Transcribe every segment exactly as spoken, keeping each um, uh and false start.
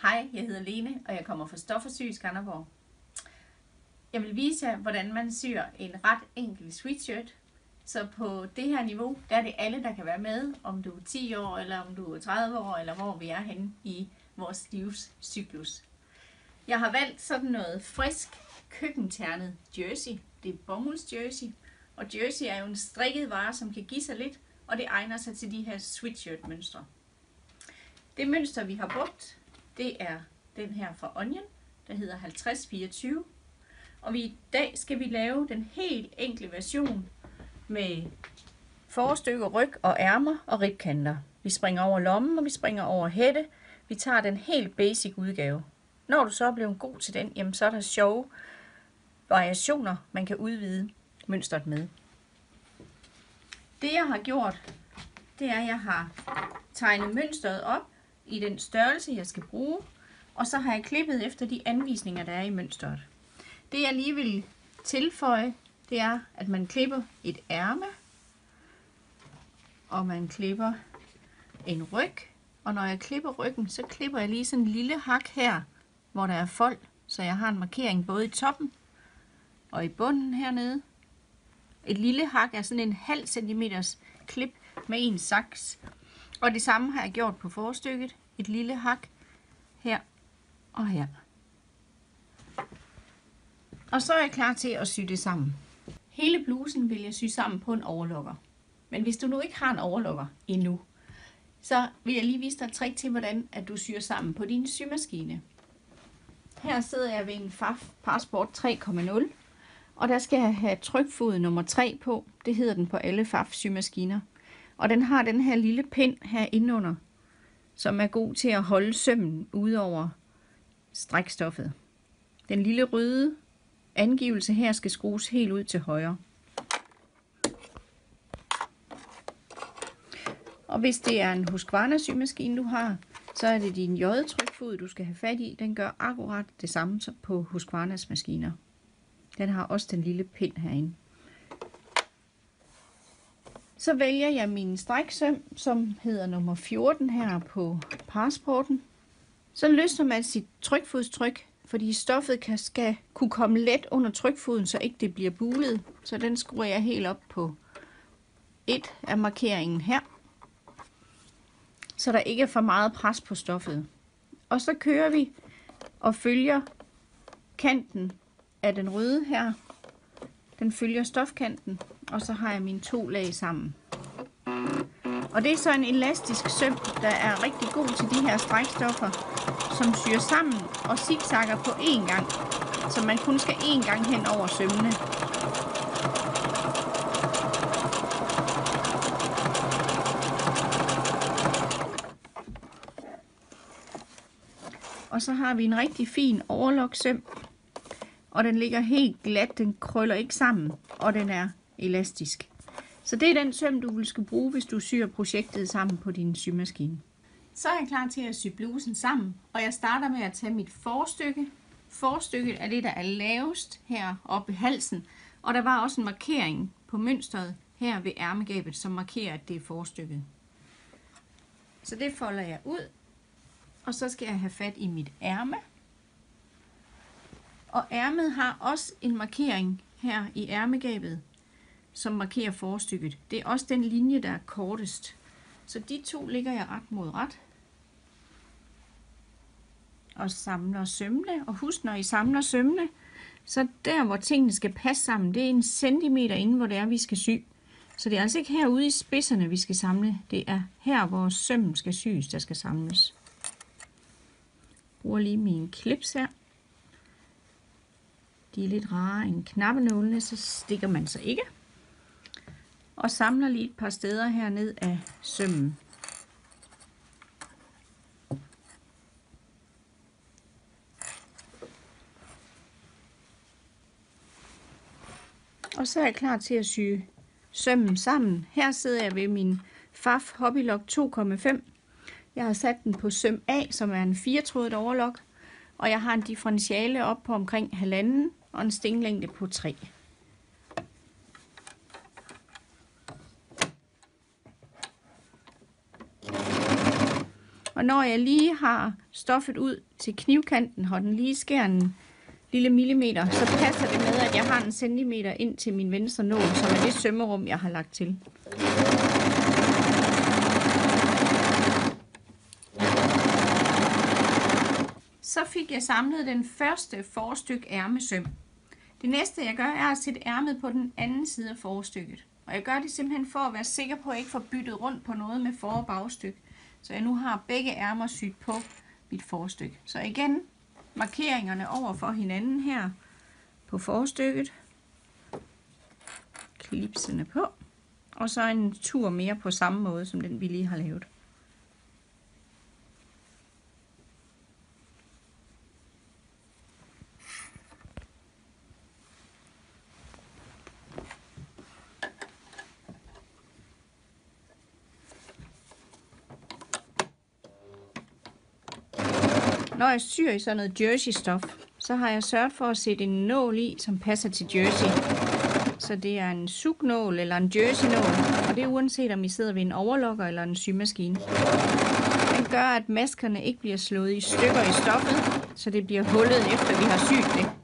Hej, jeg hedder Lene, og jeg kommer fra Stof og Sy i Skanderborg. Jeg vil vise jer, hvordan man syr en ret enkel sweatshirt. Så på det her niveau, der er det alle, der kan være med, om du er ti år, eller om du er tredive år, eller hvor vi er henne i vores livscyklus. Jeg har valgt sådan noget frisk, køkkenternet jersey. Det er bomulds jersey, og jersey er jo en strikket vare, som kan give sig lidt, og det egner sig til de her sweatshirt-mønstre. Det mønster, vi har brugt, det er den her fra Onion, der hedder halvtreds fireogtyve. Og vi, i dag skal vi lave den helt enkle version med forstykke, ryg og ærmer og ribkanter. Vi springer over lommen, og vi springer over hætte. Vi tager den helt basic udgave. Når du så er blevet god til den, jamen så er der sjove variationer, man kan udvide mønstret med. Det jeg har gjort, det er, at jeg har tegnet mønstret op i den størrelse, jeg skal bruge, og så har jeg klippet efter de anvisninger, der er i mønstret. Det jeg lige vil tilføje, det er, at man klipper et ærme, og man klipper en ryg, og når jeg klipper ryggen, så klipper jeg lige sådan en lille hak her, hvor der er fold, så jeg har en markering både i toppen og i bunden hernede. Et lille hak er sådan en halv centimeters klip med en saks. Og det samme har jeg gjort på forstykket. Et lille hak her og her. Og så er jeg klar til at sy det sammen. Hele blusen vil jeg sy sammen på en overlokker. Men hvis du nu ikke har en overlokker endnu, så vil jeg lige vise dig et trick til, hvordan at du syr sammen på din symaskine. Her sidder jeg ved en F A F Passport tre komma nul, og der skal jeg have trykfod nummer tre på. Det hedder den på alle F A F symaskiner. Og den har den her lille pind her indenunder, som er god til at holde sømmen ud over strikstoffet. Den lille røde angivelse her skal skrues helt ud til højre. Og hvis det er en Husqvarna symaskine du har, så er det din J-trykfod du skal have fat i. Den gør akkurat det samme som på Husqvarnas maskiner. Den har også den lille pind herinde. Så vælger jeg min striksøm, som hedder nummer fjorten her på Passporten. Så løsner man sit trykfodstryk, fordi stoffet kan, skal kunne komme let under trykfoden, så ikke det bliver bulet. Så den skruer jeg helt op på et af markeringen her, så der ikke er for meget pres på stoffet. Og så kører vi og følger kanten af den røde her. Den følger stofkanten, og så har jeg mine to lag sammen. Og det er så en elastisk søm, der er rigtig god til de her strikstoffer, som syr sammen og zigzagger på én gang, så man kun skal én gang hen over sømmene. Og så har vi en rigtig fin overloksøm, og den ligger helt glat, den krøller ikke sammen, og den er elastisk. Så det er den søm, du vil skal bruge, hvis du syr projektet sammen på din symaskine. Så er jeg klar til at sy blusen sammen, og jeg starter med at tage mit forstykke. Forstykket er det, der er lavest her oppe i halsen, og der var også en markering på mønstret her ved ærmegabet, som markerer, at det er forstykket. Så det folder jeg ud, og så skal jeg have fat i mit ærme. Og ærmet har også en markering her i ærmegabet, som markerer forstykket. Det er også den linje, der er kortest. Så de to ligger jeg ret mod ret. Og samler sømmene. Og husk, når I samler sømmene, så der, hvor tingene skal passe sammen, det er en centimeter inden, hvor det er, vi skal sy. Så det er altså ikke herude i spidserne, vi skal samle. Det er her, hvor sømmen skal sys, der skal samles. Jeg bruger lige mine clips her. De er lidt rare end knappenålene, så stikker man sig ikke. Og samler lige et par steder her ned af sømmen. Og så er jeg klar til at sy sømmen sammen. Her sidder jeg ved min F A F Hobbylock to komma fem. Jeg har sat den på søm A, som er en firetrådet overlok. Og jeg har en differentiale op på omkring halvanden og en stinglængde på tre. Og når jeg lige har stoffet ud til knivkanten, og den lige skærer en lille millimeter, så passer det med, at jeg har en centimeter ind til min venstre nål, som er det sømmerum, jeg har lagt til. Så fik jeg samlet den første forstykke ærmesøm. Det næste jeg gør, er at sætte ærmet på den anden side af forstykket. Og jeg gør det simpelthen for at være sikker på, at jeg ikke får byttet rundt på noget med for- og bagstykke. Så jeg nu har begge ærmer syet på mit forstykke. Så igen markeringerne over for hinanden her på forstykket. Klipsene på. Og så en tur mere på samme måde, som den vi lige har lavet. Når jeg syr i sådan noget jersey-stof, så har jeg sørget for at sætte en nål i, som passer til jersey. Så det er en sugnål eller en jersey-nål, og det er uanset om I sidder ved en overlokker eller en symaskine. Den gør, at maskerne ikke bliver slået i stykker i stoffet, så det bliver hullet efter vi har syet det.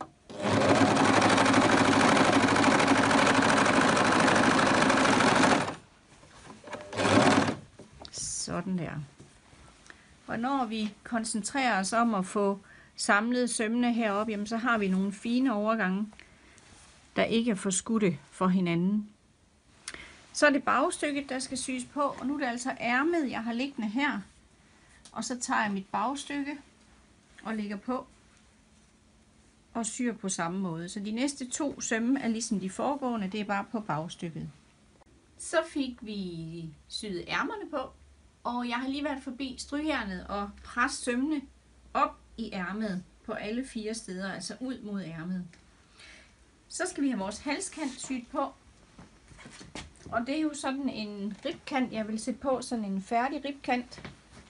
Sådan der. Og når vi koncentrerer os om at få samlet sømmene heroppe, jamen så har vi nogle fine overgange, der ikke er forskudte for hinanden. Så er det bagstykket, der skal syes på, og nu er det altså ærmet, jeg har liggende her. Og så tager jeg mit bagstykke og lægger på og syr på samme måde. Så de næste to sømme er ligesom de foregående, det er bare på bagstykket. Så fik vi syet ærmerne på. Og jeg har lige været forbi strygejernet og presset sømmene op i ærmet på alle fire steder, altså ud mod ærmet. Så skal vi have vores halskant syet på. Og det er jo sådan en ribkant, jeg vil sætte på, sådan en færdig ribkant.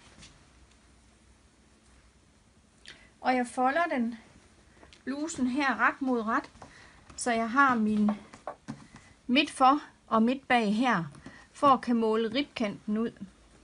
Og jeg folder den blusen her ret mod ret, så jeg har min midt for og midt bag her, for at kan måle ribkanten ud.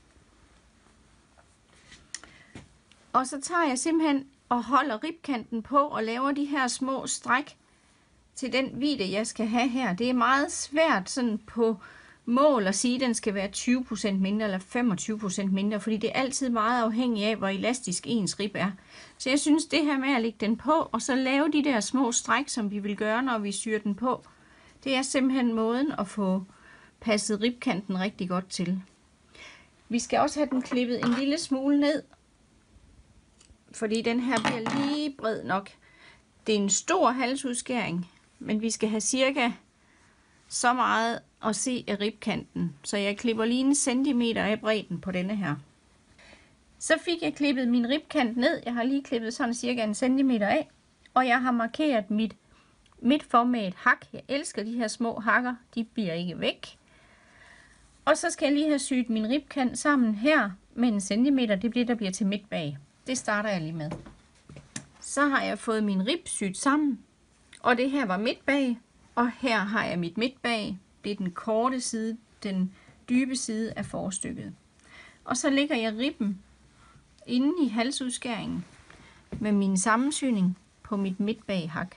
Og så tager jeg simpelthen og holder ribkanten på og laver de her små stræk til den vidde, jeg skal have her. Det er meget svært sådan på mål at sige, at den skal være tyve procent mindre eller femogtyve procent mindre, fordi det er altid meget afhængigt af, hvor elastisk ens rib er. Så jeg synes, det her med at lægge den på, og så lave de der små stræk, som vi vil gøre, når vi syr den på, det er simpelthen måden at få passet ribkanten rigtig godt til. Vi skal også have den klippet en lille smule ned, fordi den her bliver lige bred nok. Det er en stor halsudskæring, men vi skal have cirka så meget at se af ribkanten. Så jeg klipper lige en centimeter af bredden på denne her. Så fik jeg klippet min ribkant ned. Jeg har lige klippet sådan cirka en centimeter af. Og jeg har markeret mit midt for med et hak. Jeg elsker de her små hakker. De bliver ikke væk. Og så skal jeg lige have syet min ribkant sammen her med en centimeter. Det bliver der bliver til midt bag. Det starter jeg lige med. Så har jeg fået min rib syet sammen. Og det her var midt bag. Og her har jeg mit midt bag. Det er den korte side, den dybe side af forstykket. Og så lægger jeg ribben inde i halsudskæringen med min sammensyning på mit midt bag hak.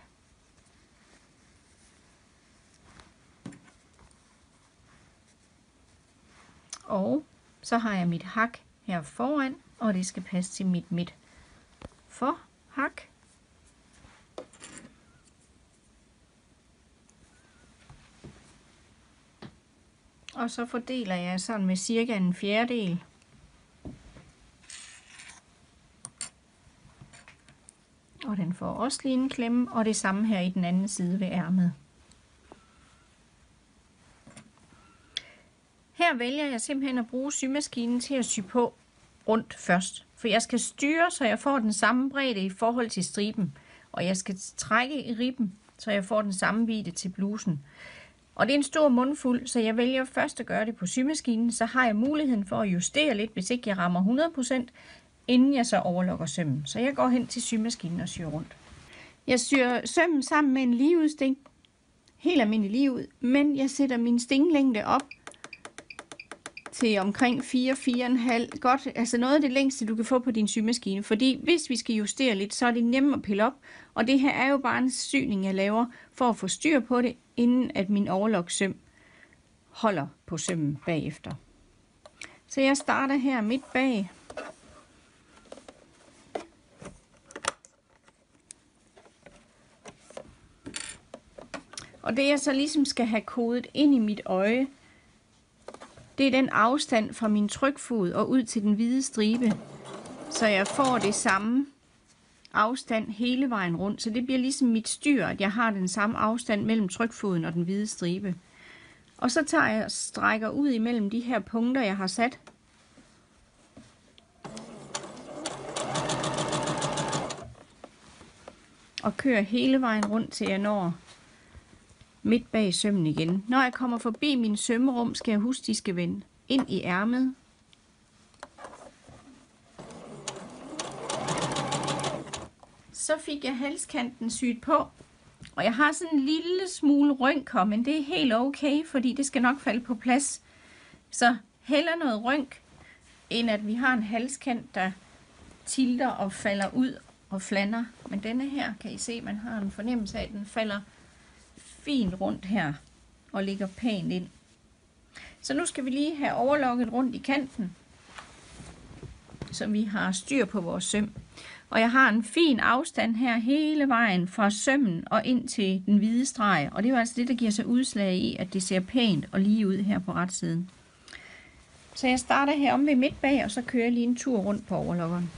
Og så har jeg mit hak her foran, og det skal passe til mit midt for hak. Og så fordeler jeg sådan med cirka en fjerdedel. Og den får også lige en klemme, og det samme her i den anden side ved ærmet. Her vælger jeg simpelthen at bruge symaskinen til at sy på rundt først. For jeg skal styre, så jeg får den samme bredde i forhold til striben. Og jeg skal trække i ribben, så jeg får den samme vidde til blusen. Og det er en stor mundfuld, så jeg vælger først at gøre det på symaskinen. Så har jeg muligheden for at justere lidt, hvis ikke jeg rammer hundrede procent, inden jeg så overlokker sømmen. Så jeg går hen til symaskinen og syr rundt. Jeg syr sømmen sammen med en ligeudsting. Helt almindelig lige ud, men jeg sætter min stinglængde op til omkring fire, fire komma fem. Godt, altså noget af det længste, du kan få på din symaskine. Fordi hvis vi skal justere lidt, så er det nemt at pille op. Og det her er jo bare en syning, jeg laver for at få styr på det, inden at min overlokssøm holder på sømmen bagefter. Så jeg starter her midt bag. Og det jeg så ligesom skal have kodet ind i mit øje, det er den afstand fra min trykfod og ud til den hvide stribe. Så jeg får det samme afstand hele vejen rundt. Så det bliver ligesom mit styr, at jeg har den samme afstand mellem trykfoden og den hvide stribe. Og så tager jeg og strækker ud imellem de her punkter, jeg har sat. Og kører hele vejen rundt, til jeg når midt bag sømmen igen. Når jeg kommer forbi min sømmerum, skal jeg huske, at de skal vende ind i ærmet. Så fik jeg halskanten syet på. Og jeg har sådan en lille smule rynker, men det er helt okay, fordi det skal nok falde på plads. Så heller noget rynk, end at vi har en halskant, der tilter og falder ud og flander. Men denne her, kan I se, man har en fornemmelse af, at den falder fint rundt her og ligger pænt ind. Så nu skal vi lige have overlokket rundt i kanten, så vi har styr på vores søm. Og jeg har en fin afstand her hele vejen fra sømmen og ind til den hvide streg. Og det er altså det, der giver sig udslag i, at det ser pænt og lige ud her på retsiden. Så jeg starter her om ved midt bag, og så kører jeg lige en tur rundt på overlokkeren.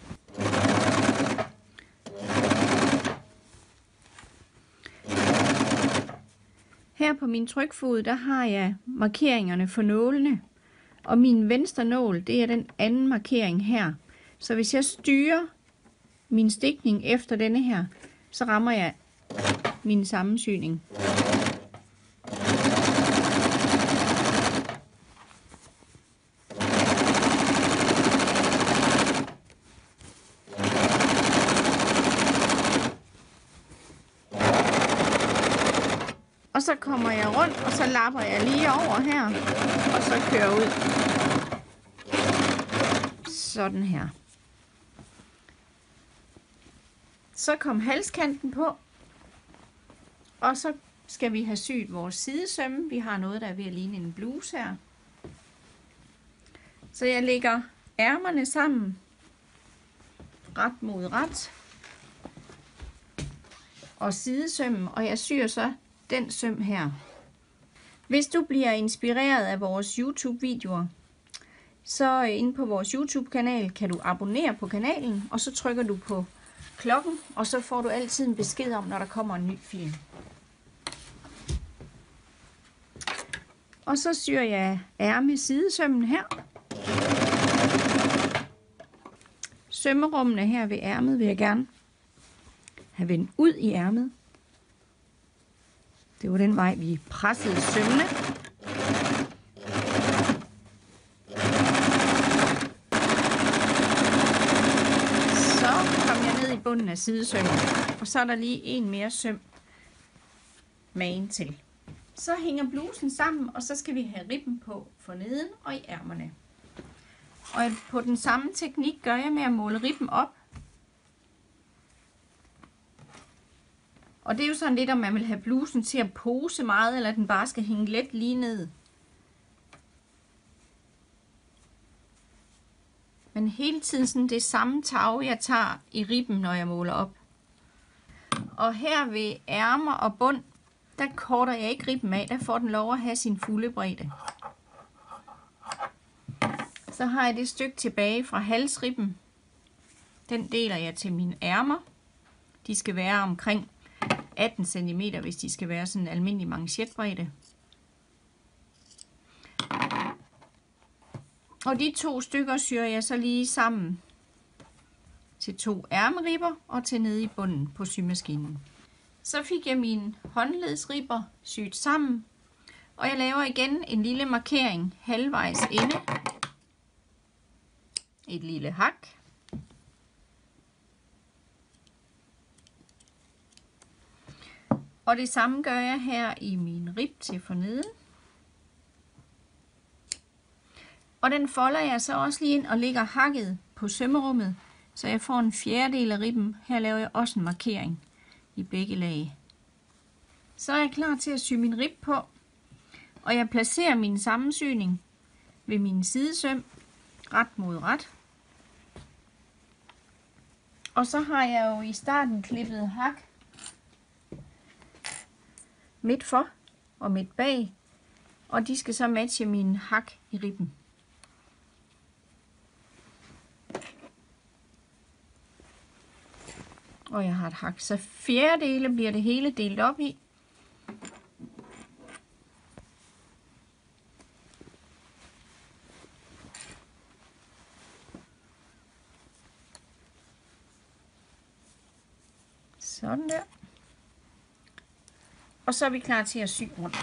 Her på min trykfod, der har jeg markeringerne for nålene. Og min venstre nål, det er den anden markering her. Så hvis jeg styrer min stikning efter denne her, så rammer jeg min sammensyning. Og så kommer jeg rundt, og så lapper jeg lige over her, og så kører ud. Sådan her. Så kom halskanten på, og så skal vi have syet vores sidesømme. Vi har noget, der er ved at ligne en bluse her. Så jeg lægger ærmerne sammen, ret mod ret, og sidesømmen, og jeg syr så den søm her. Hvis du bliver inspireret af vores YouTube-videoer, så inde på vores YouTube-kanal kan du abonnere på kanalen, og så trykker du på klokken, og så får du altid en besked om, når der kommer en ny film. Og så syr jeg ærme sidesømmen her. Sømmerummene her ved ærmet vil jeg gerne have vendt ud i ærmet. Det var den vej, vi pressede sømmene. Så kom jeg ned i bunden af sidesømmen, og så er der lige en mere søm magen til. Så hænger blusen sammen, og så skal vi have ribben på for neden og i ærmerne. Og på den samme teknik gør jeg med at måle ribben op. Og det er jo sådan lidt, om man vil have blusen til at pose meget, eller den bare skal hænge let lige ned. Men hele tiden sådan det samme tag, jeg tager i ribben, når jeg måler op. Og her ved ærmer og bund, der korter jeg ikke ribben af, der får den lov at have sin fulde bredde. Så har jeg det stykke tilbage fra halsribben. Den deler jeg til mine ærmer. De skal være omkring atten centimeter, hvis de skal være sådan en almindelig manchetbredde. Og de to stykker syr jeg så lige sammen til to ærmeribber og til nede i bunden på symaskinen. Så fik jeg mine håndledsribber syet sammen, og jeg laver igen en lille markering halvvejs inde. Et lille hak. Og det samme gør jeg her i min rib til forneden. Og den folder jeg så også lige ind og lægger hakket på sømmerummet, så jeg får en fjerdedel af ribben. Her laver jeg også en markering i begge lag. Så er jeg klar til at sy min rib på, og jeg placerer min sammensyning ved min sidesøm ret mod ret. Og så har jeg jo i starten klippet hak midt for og midt bag, og de skal så matche min hak i ribben. Og jeg har et hak, så fjerdedele bliver det hele delt op i. Sådan der. Og så er vi klar til at sy rundt.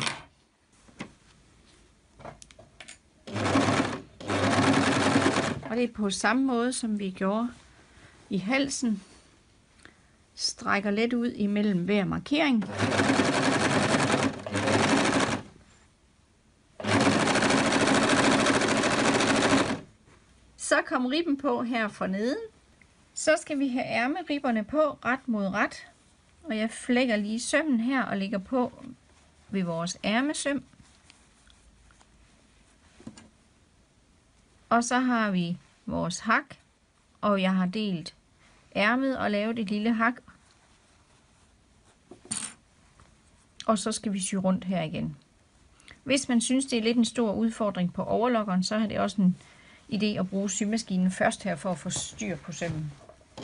Og det er på samme måde, som vi gjorde i halsen. Strækker let ud imellem hver markering. Så kom ribben på her forneden. Så skal vi have ærmeribberne på ret mod ret. Og jeg flækker lige sømmen her og lægger på ved vores ærmesøm. Og så har vi vores hak, og jeg har delt ærmet og lavet et lille hak. Og så skal vi sy rundt her igen. Hvis man synes, det er lidt en stor udfordring på overlokkeren, så er det også en idé at bruge symaskinen først her for at få styr på sømmen.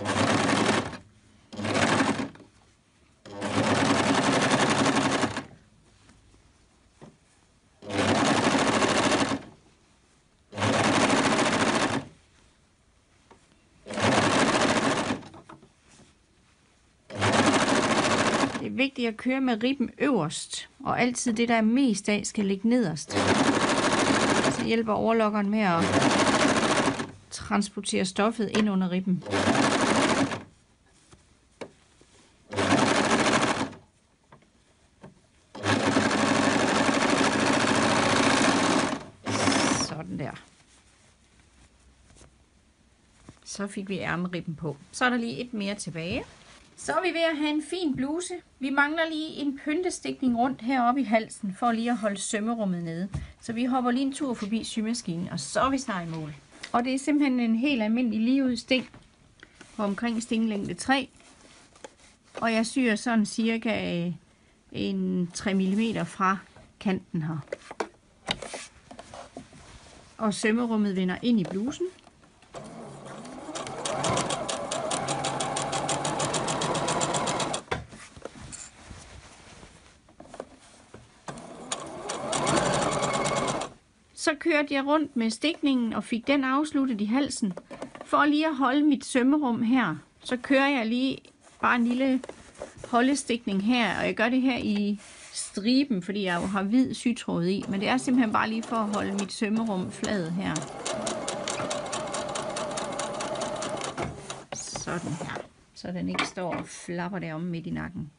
Det er vigtigt at køre med ribben øverst, og altid det, der er mest af, skal ligge nederst. Så hjælper overlokkeren med at transportere stoffet ind under ribben. Sådan der. Så fik vi ærmeribben på. Så er der lige et mere tilbage. Så er vi ved at have en fin bluse. Vi mangler lige en pyntestikning rundt heroppe i halsen, for lige at holde sømmerummet nede. Så vi hopper lige en tur forbi symaskinen, og så er vi snart i mål. Og det er simpelthen en helt almindelig ligeud sting på omkring stinglængde tre. Og jeg syr sådan cirka en tre millimeter fra kanten her. Og sømmerummet vender ind i blusen. Så kørte jeg rundt med stikningen og fik den afsluttet i halsen. For lige at holde mit sømmerum her, så kører jeg lige bare en lille holdestikning her. Og jeg gør det her i striben, fordi jeg jo har hvid sytråd i. Men det er simpelthen bare lige for at holde mit sømmerum flad her. Sådan her. Så den ikke står og flapper deromme midt i nakken.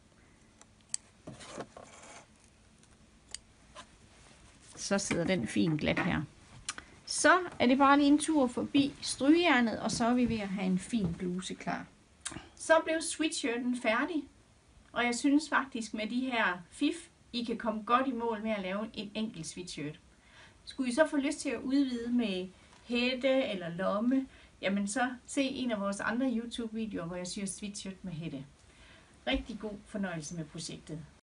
Så sidder den fint glat her. Så er det bare lige en tur forbi strygejernet, og så er vi ved at have en fin bluse klar. Så blev sweatshirten færdig, og jeg synes faktisk med de her fif, I kan komme godt i mål med at lave en enkelt sweatshirt. Skulle I så få lyst til at udvide med hætte eller lomme, jamen så se en af vores andre YouTube-videoer, hvor jeg syr sweatshirt med hætte. Rigtig god fornøjelse med projektet.